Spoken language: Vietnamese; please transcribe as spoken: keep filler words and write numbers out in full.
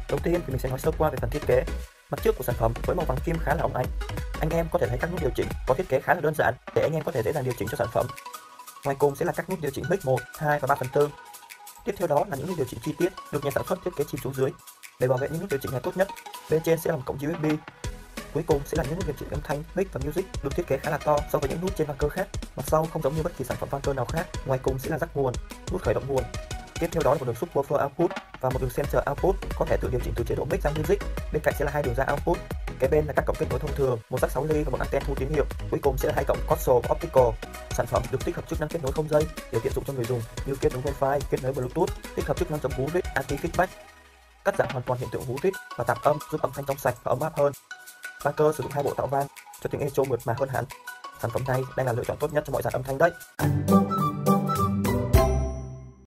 Đầu tiên thì mình sẽ nói sơ qua về phần thiết kế. Mặt trước của sản phẩm với màu vàng kim khá là óng ánh. Anh em có thể thấy các nút điều chỉnh có thiết kế khá là đơn giản để anh em có thể dễ dàng điều chỉnh cho sản phẩm. Ngoài cùng sẽ là các nút điều chỉnh mic một, hai và ba phần tư. Tiếp theo đó là những nút điều chỉnh chi tiết được nhà sản xuất thiết kế chìm xuống dưới. Để bảo vệ những nút điều chỉnh này tốt nhất, bên trên sẽ là một cổng u ét bê. Cuối cùng sẽ là những nút điều chỉnh âm thanh, mic và music được thiết kế khá là to so với những nút trên vang cơ khác. Mặt sau không giống như bất kỳ sản phẩm vang cơ nào khác. Ngoài cùng sẽ là jack nguồn, nút khởi động nguồn. Tiếp theo đó là một đường subwoofer output và một đường sensor output có thể tự điều chỉnh từ chế độ mic sang music. Bên cạnh sẽ là hai đường ra output. Kế bên là các cổng kết nối thông thường, một jack sáu ly và một anten thu tín hiệu. Cuối cùng sẽ là hai cổng console và optical. Sản phẩm được tích hợp chức năng kết nối không dây để tiện dụng cho người dùng như kết nối wifi, kết nối bluetooth, tích hợp chức năng chống hú rít, anti feedback, cắt giảm hoàn toàn hiện tượng hú rít và tạp âm, giúp âm thanh trong sạch và ấm áp hơn. Vang cơ sử dụng hai bộ tạo vang cho tiếng echo mượt mà hơn hẳn. Sản phẩm này đang là lựa chọn tốt nhất cho mọi dàn âm thanh đấy.